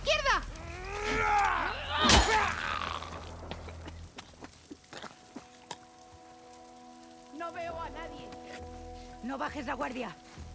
izquierda! No veo a nadie. No bajes la guardia.